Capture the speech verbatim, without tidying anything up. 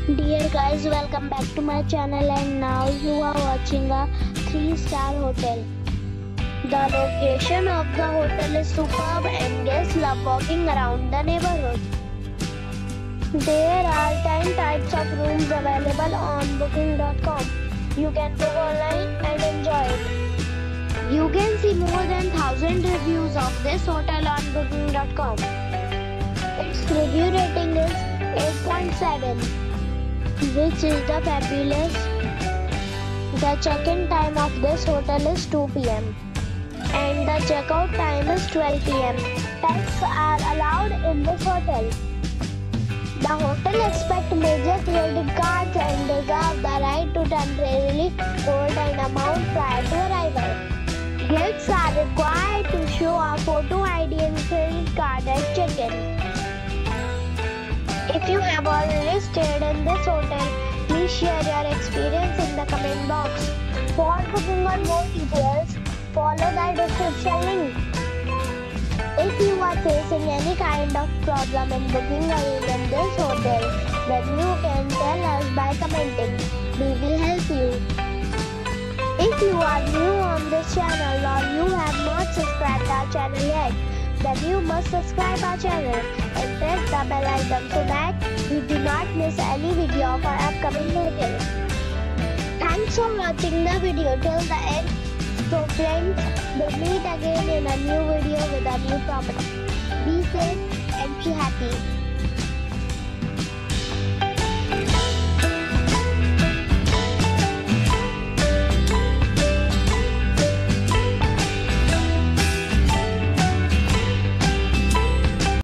Dear guys, welcome back to my channel, and now you are watching a three star hotel. The location of the hotel is superb and guests love walking around the neighborhood. There are ten types of rooms available on booking dot com. You can book online and enjoy it. You can see more than one thousand reviews of this hotel on booking dot com. Its review rating is eight point seven. Which is the fabulous. The check-in time of this hotel is two p m and the check-out time is twelve p m Pets are allowed in this hotel. The hotel accepts major credit cards and reserves the right to temporarily hold an amount prior to arrival. Guests are required to show a photo I D and credit card at check-in. If you have already stayed in this hotel, please share your experience in the comment box. For booking or more details, follow the description link. If you are facing any kind of problem in booking a room in this hotel, then you can tell us by commenting. We will help you. If you are new on this channel or you have not subscribed our channel yet, then you must subscribe our channel and press the bell icon so that you do not miss any video of our upcoming videos. Thanks for watching the video till the end. So friends, we'll meet again in a new video with a new property. Be safe and be happy.